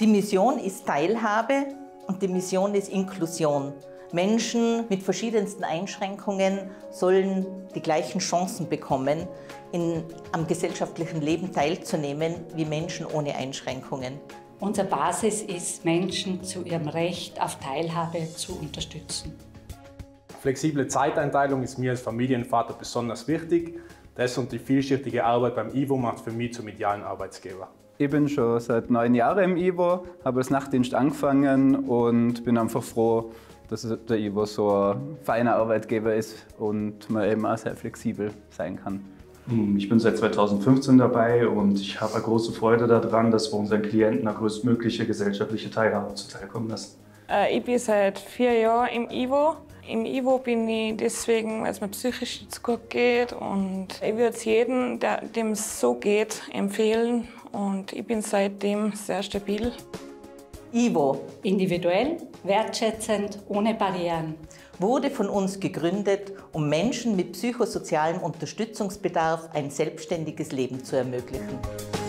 Die Mission ist Teilhabe und die Mission ist Inklusion. Menschen mit verschiedensten Einschränkungen sollen die gleichen Chancen bekommen, am gesellschaftlichen Leben teilzunehmen wie Menschen ohne Einschränkungen. Unsere Basis ist, Menschen zu ihrem Recht auf Teilhabe zu unterstützen. Flexible Zeiteinteilung ist mir als Familienvater besonders wichtig. Das und die vielschichtige Arbeit beim IWO macht für mich zum idealen Arbeitsgeber. Ich bin schon seit 9 Jahren im IWO, habe als Nachtdienst angefangen und bin einfach froh, dass der IWO so ein feiner Arbeitgeber ist und man eben auch sehr flexibel sein kann. Ich bin seit 2015 dabei und ich habe eine große Freude daran, dass wir unseren Klienten eine größtmögliche gesellschaftliche Teilhabe zuteilkommen lassen. Ich bin seit 4 Jahren im IWO. Im IWO bin ich deswegen, weil es mir psychisch nicht so gut geht. Und ich würde es jedem, dem es so geht, empfehlen. Und ich bin seitdem sehr stabil. IWO, Individuell, wertschätzend, ohne Barrieren. wurde von uns gegründet, um Menschen mit psychosozialem Unterstützungsbedarf ein selbstständiges Leben zu ermöglichen.